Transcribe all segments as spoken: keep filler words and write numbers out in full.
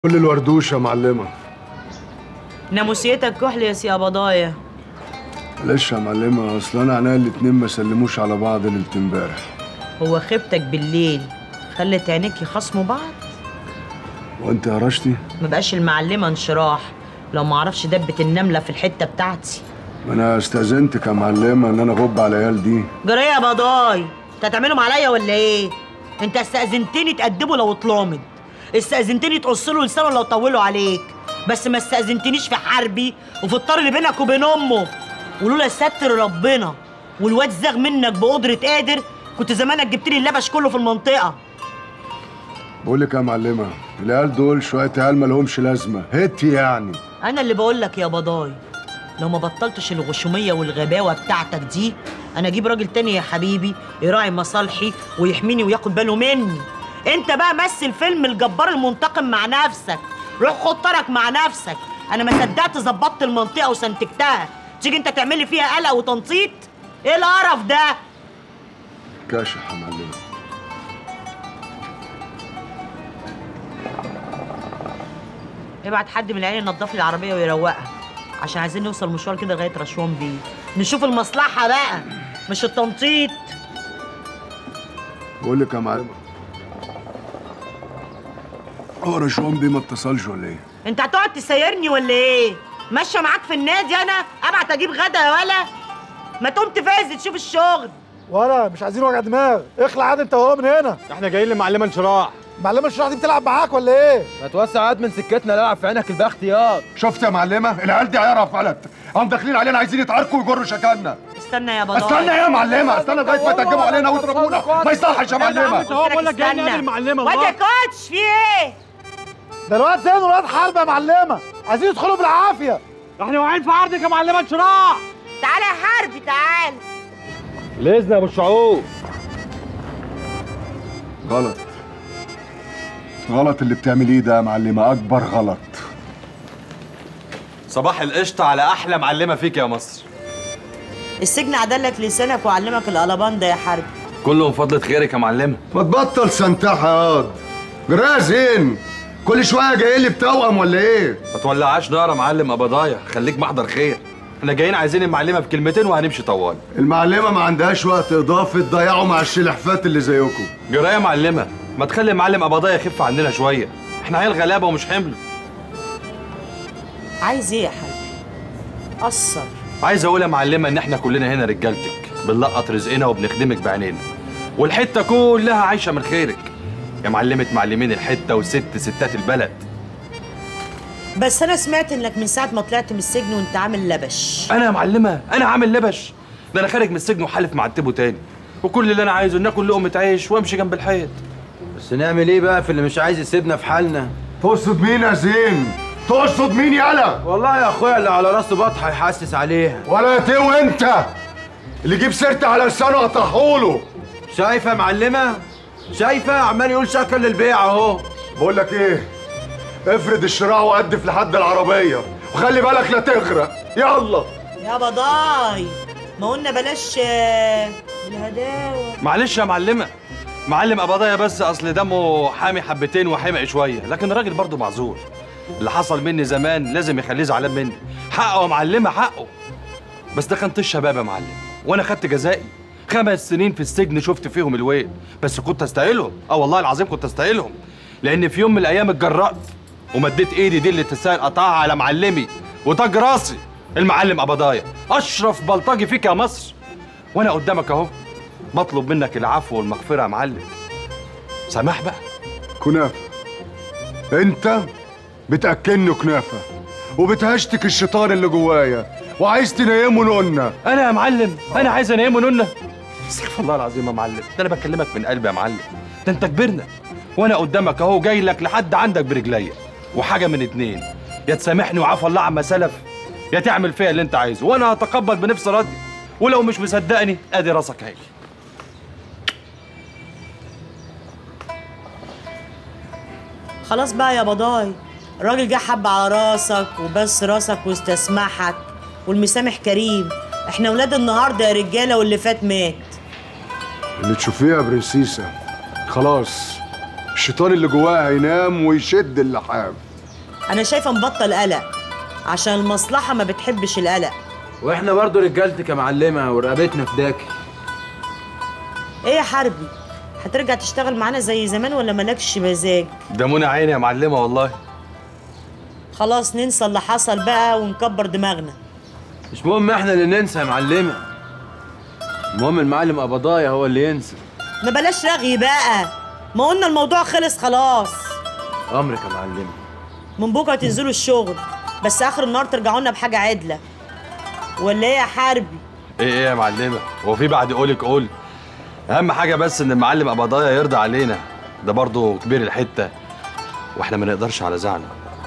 كل الوردوش يا معلمة. ناموسيتك كحل يا سي بضايا. معلش يا معلمة، اصل انا عينيا الاتنين ما سلموش على بعض ليلة امبارح. هو خيبتك بالليل خلت عينيك يخاصموا بعض؟ وانت يا رشتي؟ ما بقاش المعلمة انشراح لو ما اعرفش دبة النملة في الحتة بتاعتي. ما انا استأذنتك يا معلمة ان انا اغب على العيال دي. جرى يا بضاي؟ انت هتعملهم عليا ولا ايه؟ انت استأذنتني تأدبه لو اتلامض، استأذنتني تقص له لسانه لو طولوا عليك، بس ما استأذنتنيش في حربي وفي الطار اللي بينك وبين امه. ولولا ستر ربنا والواد زاغ منك بقدرة قادر كنت زمانك جبت لي اللبش كله في المنطقة. بقول لك يا معلمة، العيال دول شوية عيال ما لهمش لازمة، هتي يعني. أنا اللي بقول لك يا بضاي، لو ما بطلتش الغشومية والغباوة بتاعتك دي أنا أجيب راجل تاني يا حبيبي يراعي مصالحي ويحميني وياخد باله مني. أنت بقى مثل فيلم الجبار المنتقم مع نفسك، روح خد طرك مع نفسك. أنا ما صدقت ظبطت المنطقة وسنتجتها، تيجي أنت تعملي فيها قلق وتنطيط؟ إيه القرف ده؟ كاشح يا معلمة. ابعت حد من العيال ينضف لي العربية ويروقها، عشان عايزين نوصل مشوار كده لغاية رشوان بيه، نشوف المصلحة بقى مش التنطيط. بقول لك يا معلمة، هو رشوان بيه ما اتصلش ولا ايه؟ انت هتقعد تسيرني ولا ايه؟ ماشية معاك في النادي انا ابعت اجيب غدا يا ولا؟ ما تقوم تفاز تشوف الشغل. ولا مش عايزين وجع دماغ، اخلع عاد انت وهو من هنا. احنا جايين لمعلمه انشراح. معلمه انشراح دي بتلعب معاك ولا ايه؟ ما توسع عاد من سكتنا، لا العب في عينك البخت ياض. شفت يا معلمة؟ العيال دي عيارها فلت، هم داخلين علينا عايزين يتعاركوا ويجروا شكلنا. استنى يا بضايا. استنى يا معلمة، استنى لغاية ما تهجموا علينا ويضربونا، ما يصحش يا معلمة. هو بقول لك جاي نقابل المعلمه. واد يا كوتش في ايه؟ ده الواد زين والواد حرب يا معلمه، عايزين يدخلوا بالعافيه. احنا واقعين في عرضك يا معلمه انشراح. تعالى يا حربي تعالى. لازم يا ابو الشعوب. غلط غلط اللي بتعمليه ده يا معلمة، أكبر غلط. صباح القشطة على أحلى معلمة فيك يا مصر. السجن عدلك لسانك وعلمك القلبان يا حربي. كله من فضلة خيرك يا معلمة. ما تبطل سنتحة ياض. جرايه زين، كل شوية جاي لي بتوأم ولا إيه؟ ما تولعاش نار يا معلم أبضايا، خليك محضر خير. احنا جايين عايزين المعلمة بكلمتين وهنمشي طوال. المعلمة ما عندهاش وقت إضافي تضيعوا مع الشلحفات اللي زيكم. جرايه يا معلمة، ما تخلي المعلم أبضايا يخف عندنا شوية، احنا عيال غلابة ومش حمل. عايز إيه يا حربي؟ قصر. عايز أقول يا معلمة إن احنا كلنا هنا رجالتك، بنلقط رزقنا وبنخدمك بعينينا، والحتة كلها عايشة من خيرك. يا معلمة معلمين الحتة وست ستات البلد. بس أنا سمعت إنك من ساعة ما طلعت من السجن وأنت عامل لبش. أنا يا معلمة أنا عامل لبش؟ ده أنا خارج من السجن وحالف معتبه تاني، وكل اللي أنا عايزه إن آكل لقمة عيش وأمشي جنب الحيط. بس نعمل إيه بقى في اللي مش عايز يسيبنا في حالنا؟ تقصد مين يا زين؟ تقصد مين يالا؟ والله يا أخويا اللي على راسه بطحة يحسس عليها. ولا تو أنت اللي جيب سيرتي على لسانه قطعهوله. شايفة يا معلمة؟ شايفة عمال يقول شكل للبيع أهو. بقول لك إيه؟ افرد الشراع وقدف لحد العربية وخلي بالك لا تغرق، يلا. يا بضاي ما قلنا بلاش الهداوة. معلش يا معلمة، معلم أبضايا بس أصل دمه حامي حبتين وحمق شوية، لكن الراجل برضه معذور. اللي حصل مني زمان لازم يخليه زعلان مني، حقه يا معلمة حقه. بس ده كان طيش شباب يا معلم، وأنا خدت جزائي خمس سنين في السجن شفت فيهم الويل، بس كنت أستاهلهم، أه والله العظيم كنت أستاهلهم، لأن في يوم من الأيام اتجرأت ومديت ايدي دي اللي تستاهل قطعها على معلمي وتاج راسي المعلم أبضايا، اشرف بلطجي فيك يا مصر. وانا قدامك اهو بطلب منك العفو والمغفره يا معلم، سماح بقى. كنافه، انت بتاكلني كنافه وبتهشتك الشيطان اللي جوايا وعايز تنيمه نونه. انا يا معلم انا عايز انيمه نونه؟ استغفر الله العظيم يا معلم، ده انا بكلمك من قلبي يا معلم، ده انت كبرنا وانا قدامك اهو جاي لك لحد عندك برجليا، وحاجه من اتنين، يا تسامحني وعفو الله عما سلف، يا تعمل فيا اللي انت عايزه وانا هتقبل بنفس راضي، ولو مش مصدقني ادي راسك اهي. خلاص بقى يا بضاي، الراجل جه حب على راسك وبس راسك واستسمحك، والمسامح كريم. احنا ولاد النهارده يا رجاله واللي فات مات. اللي تشوفيها يا برنسيسه خلاص، الشيطان اللي جواها هينام ويشد اللحاف. انا شايفه نبطل قلق عشان المصلحه ما بتحبش القلق. واحنا برضو رجالتك يا معلمه ورقبتنا فداكي. ايه يا حربي، هترجع تشتغل معانا زي زمان ولا مالكش مزاج؟ ده منى عيني يا معلمه والله. خلاص ننسى اللي حصل بقى ونكبر دماغنا. مش مهم احنا اللي ننسى يا معلمه، المهم المعلم قبضايا هو اللي ينسى. ما بلاش رغي بقى، ما قلنا الموضوع خلص خلاص. امرك يا معلمه. من بكره تنزلوا الشغل، بس اخر النهار ترجعوا لنا بحاجه عدله. ولا ايه يا حربي؟ ايه ايه يا معلمه، هو في بعد قولك قول؟ اهم حاجه بس ان المعلم قبضايا يرضى علينا، ده برضه كبير الحته واحنا ما نقدرش على زعله.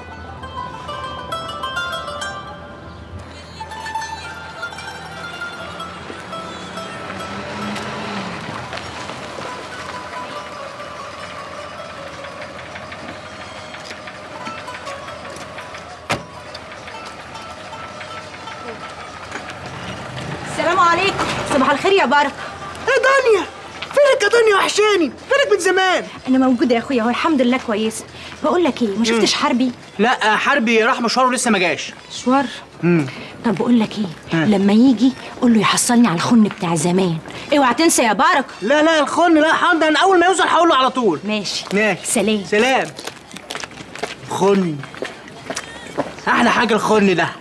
السلام عليكم. صباح الخير يا بركه. ايه دنيا؟ فينك يا دنيا؟ وحشاني، فينك من زمان. انا موجوده يا اخويا، هو الحمد لله كويسه. بقول لك ايه، ما شفتش حربي؟ لا حربي راح مشوار ولسه ما جاش. مشوار؟ امم طب بقول لك ايه، ها. لما يجي قول له يحصلني على الخن بتاع زمان. اوعى تنسى يا بركه. لا لا الخن لا حاضر، انا اول ما يوصل هقول له على طول. ماشي ماشي. سلام سلام. خن احلى حاجه الخن ده.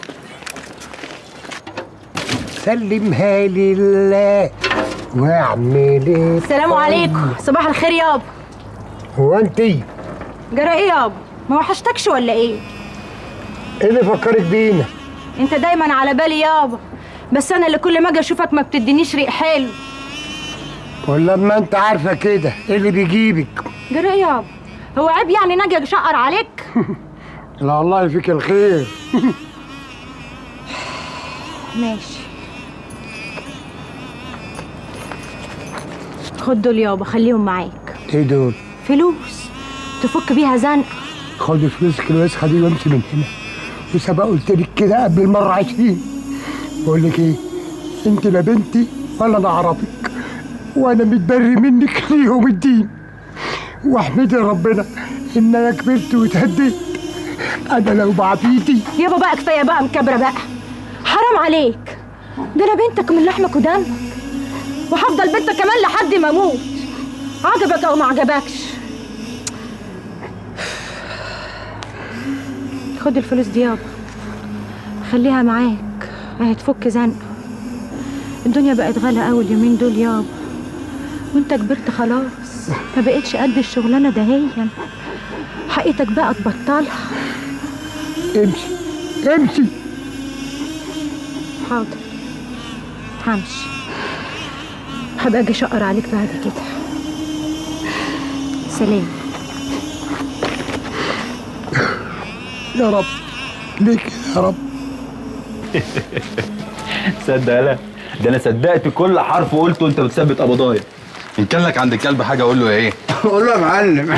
سلمها لله واعمل ايه. السلام عليكم. صباح الخير يابا. هو انتي جرى ايه يابا؟ ما وحشتكش ولا ايه؟ ايه اللي فكرك بينا؟ انت دايما على بالي يابا، بس انا اللي كل ما اجي اشوفك ما بتدينيش ريق حلو. ولما انت عارفه كده ايه اللي بيجيبك؟ جرى ايه يابا؟ هو عيب يعني ناجي اشقر عليك؟ لا الله يفيك الخير. ماشي. خد دول يابا، خليهم معاك. ايه دول؟ فلوس تفك بيها زنقه. خد فلوسك الوسخه دي وامشي من هنا، وسبق قلت لك كده قبل المره عشرين. بقول لك ايه، انت لا بنتي ولا انا اعرفك، وانا متبري منك ليوم الدين، واحمدي ربنا ان انا كبرت واتهديت. انا لو بعبيدي. يابا بقى كفايه بقى مكبره بقى، حرام عليك، ده انا بنتك من لحمك ودمك، وهفضل بنتك كمان لحد ما اموت، عجبك او ما عجبكش. خد الفلوس دي يابا، خليها معاك، هتفك زنقه. الدنيا بقت غاليه قوي اليومين دول يابا، وانت كبرت خلاص، ما بقتش قد الشغلانه دهيا، حقيقتك بقى تبطلها. امشي امشي. حاضر همشي، هبقى اجي اشقر عليك بعد كده. سلام. يا رب ليك يا رب. صدق لا، ده انا صدقت كل حرف وقلته وانت بتثبت قبضايا. ان كان لك عند كلب حاجه قول له ايه؟ قول له يا معلم.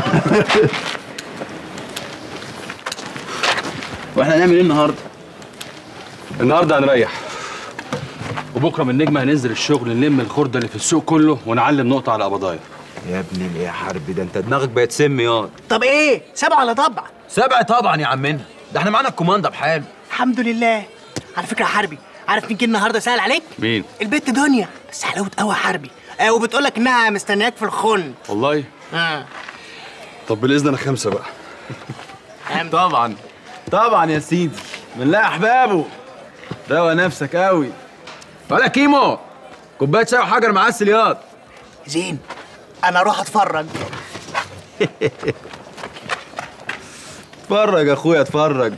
واحنا هنعمل ايه النهارده؟ النهارده هنريح، وبكره من النجمه هننزل الشغل نلم الخرده اللي في السوق كله ونعلم نقطه على قبضايا. يا ابني الايه يا حربي، ده انت دماغك بقت سم ياض. طب ايه؟ سبعة ولا طبع؟ سبع طبعا يا عمنا، ده احنا معانا الكوماندا بحاله. الحمد لله. على فكره يا حربي، عارف مين جه النهارده سأل عليك؟ مين؟ البت دنيا، بس حلاوه قوي يا حربي. آه وبتقول لك انها مستنياك في الخن. والله؟ اه. طب بالاذن انا خمسه بقى. طبعا طبعا يا سيدي، من لا احبابه. روق نفسك قوي. ولا كيمو، كوبايه شاي وحجر معسل ياض. زين، انا اروح اتفرج. اتفرج يا اخويا اتفرج.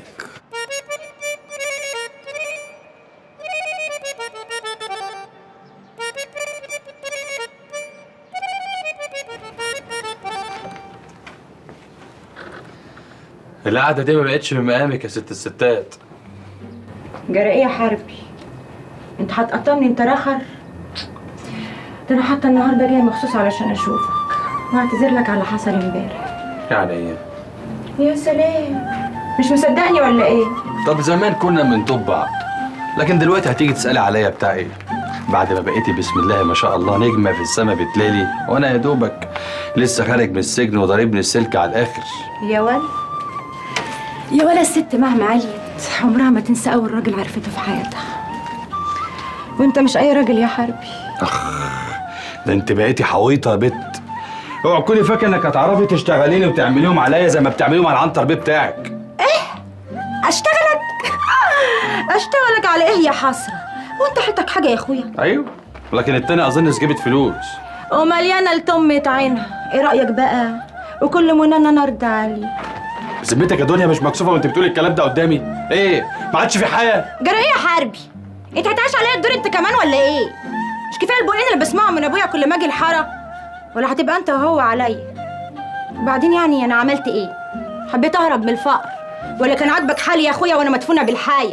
القعده دي ما بقتش من مقامك يا ست الستات. جرى ايه يا حربي؟ انت هتقطمني انت رخر؟ ده انا حتى النهارده جايه مخصوص علشان اشوفك واعتذر لك على حصل امبارح. يعني ايه؟ يا سلام، مش مصدقني ولا ايه؟ طب زمان كنا بنطب بعض، لكن دلوقتي هتيجي تسالي عليا بتاع ايه؟ بعد ما بقيتي بسم الله ما شاء الله نجمه في السما بتلالي، وانا يا دوبك لسه خارج من السجن وضاربني السلك على الاخر. يا ولد يا ولا الست مهما عليت عمرها ما تنسى اول راجل عرفته في حياتها. وانت مش اي راجل يا حربي. اخ ده انت بقيتي حويطه يا بت. اوعى تكوني فاكره انك هتعرفي تشتغليني وتعمليهم عليا زي ما بتعمليهم على العنتر بيه بتاعك. ايه؟ اشتغلك؟ اشتغلك على ايه يا حسره؟ وانت حيلتك حاجه يا اخويا؟ ايوه لكن التاني اظن جابت فلوس ومليانه لتمة عينها. ايه رايك بقى؟ وكل مننا نرد عليه. ذمتك يا دنيا مش مكسوفه وانت بتقولي الكلام ده قدامي؟ ايه؟ ما عادش في حياه؟ جرى ايه يا حربي؟ انت هتعيش عليا الدور انت كمان ولا ايه؟ مش كفايه البقين اللي بسمعهم من ابويا كل ما اجي الحاره؟ ولا هتبقى انت وهو عليا؟ وبعدين يعني انا عملت ايه؟ حبيت اهرب من الفقر ولا كان عاجبك حالي يا اخويا وانا مدفونه بالحايه؟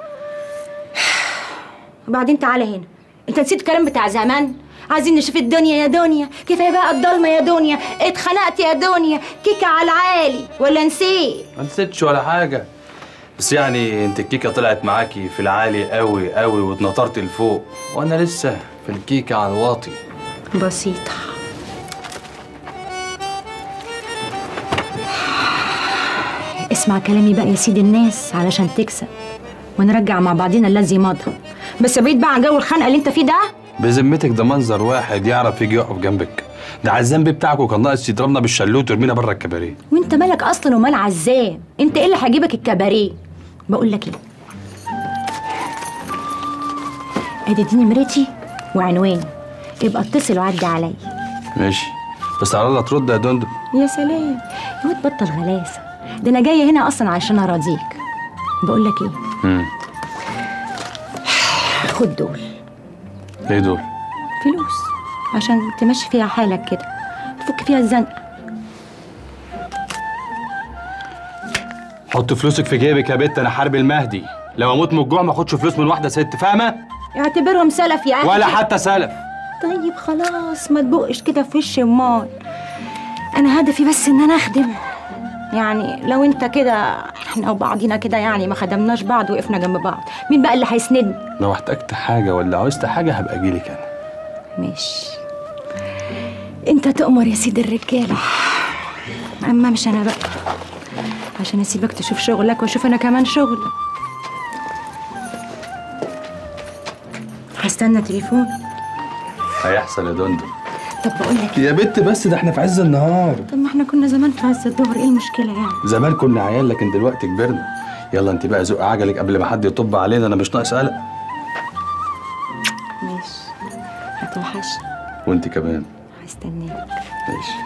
وبعدين تعالى هنا، انت نسيت الكلام بتاع زمان؟ عايزين نشوف الدنيا يا دنيا، كفايه بقى الضلمه يا دنيا، اتخنقت يا دنيا، كيكه على العالي، ولا نسيت؟ ما نسيتش ولا حاجه، بس يعني انت الكيكه طلعت معاكي في العالي قوي قوي واتنطرت لفوق، وانا لسه في الكيكه على الواطي. بسيطه. اسمع كلامي بقى يا سيد الناس علشان تكسب ونرجع مع بعضينا الذي مضى، بس بعيد بقى عن جو الخنقه اللي انت فيه ده. بذمتك ده منظر واحد يعرف يجي يقف جنبك؟ ده عزام بيه بتاعك وكان ناقص يضربنا بالشلوت ويرمينا بره الكباريه. وانت مالك اصلا ومال عزام؟ انت ايه اللي هيجيبك الكباريه؟ بقول لك ايه، ادي دي نمرتي وعنواني، يبقى اتصل وعدي عليا. ماشي بس على الله ترد يا دندو. يا سلام يا واد بطل غلاسه، ده انا جايه هنا اصلا عشان اراضيك. بقول لك ايه، امم خد دول. ايه دول؟ فلوس عشان تمشي فيها حالك كده، تفك فيها الزنقه. حط فلوسك في جيبك يا بت، انا حرب المهدي، لو اموت من الجوع ما اخدش فلوس من واحده ست، فاهمه؟ اعتبرهم سلف يا اخي. ولا حتى سلف. طيب خلاص ما تبقش كده في وش امال. انا هدفي بس ان انا اخدم، يعني لو انت كده احنا وبعضينا كده يعني ما خدمناش بعض وقفنا جنب بعض، مين بقى اللي هيسندني؟ لو احتجت حاجه ولا عاوزت حاجه هبقى اجيلك انا. ماشي، انت تؤمر يا سيد الرجاله، اما مش انا بقى عشان اسيبك تشوف شغلك واشوف انا كمان شغلي. هستنى تليفون. هيحصل يا دندو. طب بقول لك يا بت بس ده احنا في عز النهار. طب ما احنا كنا زمان في عز الظهر، ايه المشكله يعني؟ زمان كنا عيال لكن دلوقتي كبرنا. يلا انت بقى زق عجلك قبل ما حد يطب علينا، انا مش ناقص قلق. ماشي، هتوحشني. وانت كمان. هستناك. ماشي.